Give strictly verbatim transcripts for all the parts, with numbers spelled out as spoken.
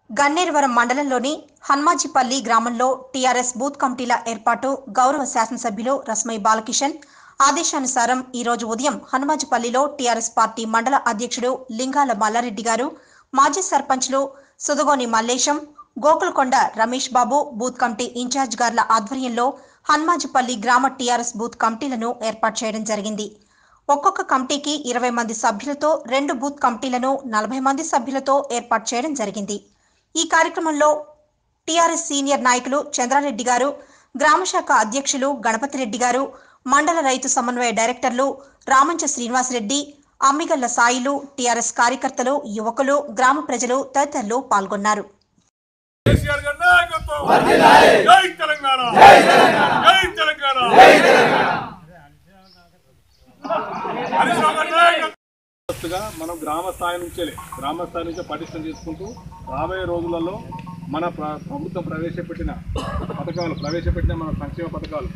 గన్నేరువరం మండలంలోని హన్మాజీపల్లి గ్రామంలో TRS booth కమిటీల ఏర్పాటు గౌరవ శాసనసభ్యులు రస్మై బాలకిషన్ ఆదేశానుసారం ఈ రోజు ఉదయం హన్మాజీపల్లిలో టీఆర్ఎస్ పార్టీ మండల అధ్యక్షుడు లింగాల మల్లారెడ్డి గారు, మాజీ సర్పంచ్లు Sudagoni Mallesham, Gokulkonda Ramesh Babu booth committee incharge గార్ల ఆధ్వర్యంలో హన్మాజీపల్లి గ్రామ టీఆర్ఎస్ బూత్ కమిటీలను ఏర్పాటు చేయడం జరిగింది. ఒక్కొక్క కమిటీకి ఇరవై మంది సభ్యులతో రెండు బూత్ కమిటీలను నలభై మంది సభ్యులతో ఏర్పాటు చేయడం జరిగింది. ఈ కార్యక్రమంలో టీఆర్ఎస్ సీనియర్ నాయకులు చంద్రారెడ్డి గారు, గ్రామశాఖ అధ్యక్షులు గణపతి రెడ్డి గారు, మండల రైతు సమన్వయ డైరెక్టర్లు రామంచ శ్రీనివాసరెడ్డి, అమ్మిగల్ల సాయిలు, టీఆర్ఎస్ కార్యకర్తలు, యువకులు, గ్రామ ప్రజలు తదితరులు పాల్గొన్నారు. మనం గ్రామ స్థాయి నుంచే గ్రామ స్థాయి నుంచే పటిష్టం చేసుకుంటూ రాబోయే రోజులలో మన ప్రభుత్వం ప్రవేశపెట్టిన పథకాలు ప్రవేశపెట్టిన మన సంక్షేమ పథకాలు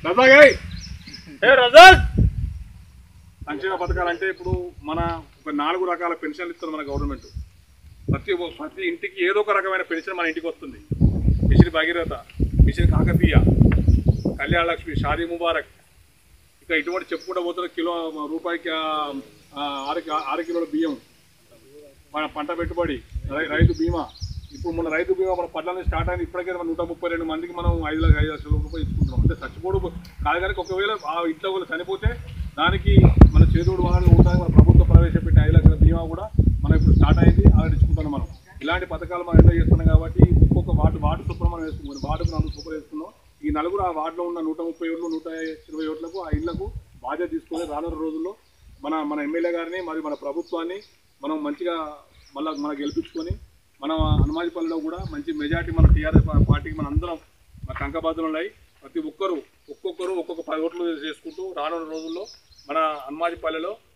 సంక్షేమ పథకాలు అంటే ఇప్పుడు మన ఒక నాలుగు రకాల పెన్షన్లు ఇస్తుంది మన గవర్నమెంట్. ప్రతి ప్రతి ఇంటికి ఏదో ఒక రకమైన పెన్షన్ మన ఇంటికి వస్తుంది. మిషన్ భగీరథ, మిషన్ కాకతీయ, కళ్యాణ లక్ష్మి, షాదీ ముబారక్, ఇక ఇటువంటి చెప్పుకుంటూ పోతున్న కిలో రూపాయికి ఆరు ఆరు కిలోల బియ్యం, మన పంట పెట్టుబడి, రైతు బీమా. ఇప్పుడు మన రైతు బీమా మన పట్ల స్టార్ట్ అయింది. ఇప్పటికే మన నూట ముప్పై రెండు మందికి మనం ఐదు లక్షల ఐదు లక్షల రూపాయలు ఇచ్చుకుంటున్నాం. అంటే చచ్చిపోడు కాదు, కానీ ఒకవేళ ఆ ఇంట్లో వాళ్ళు చనిపోతే దానికి మన చేదోడు వాహనాలు ఉంటాయి. మన ప్రభుత్వం ప్రవేశపెట్టిన ఐదు లక్షల బీమా కూడా మనం ఇప్పుడు స్టార్ట్ అయింది, అలా ఇచ్చుకుంటున్నాం. మనం ఇలాంటి పథకాలు మనం ఎంజాయ్ చేస్తున్నాం కాబట్టి ఒక్కొక్క వార్డు వార్డు సూపర్ మనం వేసుకున్నాం. వార్డుకు నలుగురు సూపర్ వేసుకున్నాం. ఈ నలుగురు ఆ వార్డులో ఉన్న నూట ముప్పై ఓట్లు నూట ఇరవై ఓట్లకు ఆ ఇళ్లకు బాధ్యత తీసుకొని రానున్న రోజుల్లో మన మన ఎమ్మెల్యే గారిని మరియు మన ప్రభుత్వాన్ని మనం మంచిగా మళ్ళీ మన గెలిపించుకొని మన హన్మాజీపల్లిలో కూడా మంచి మెజార్టీ మన టీఆర్ఎస్ పార్టీకి మన అందరం మన కంకబాధలు ఉన్నాయి. ప్రతి ఒక్కరు ఒక్కొక్కరు ఒక్కొక్క పది ఓట్లు చేసుకుంటూ రానున్న రోజుల్లో మన హన్మాజీపల్లిలో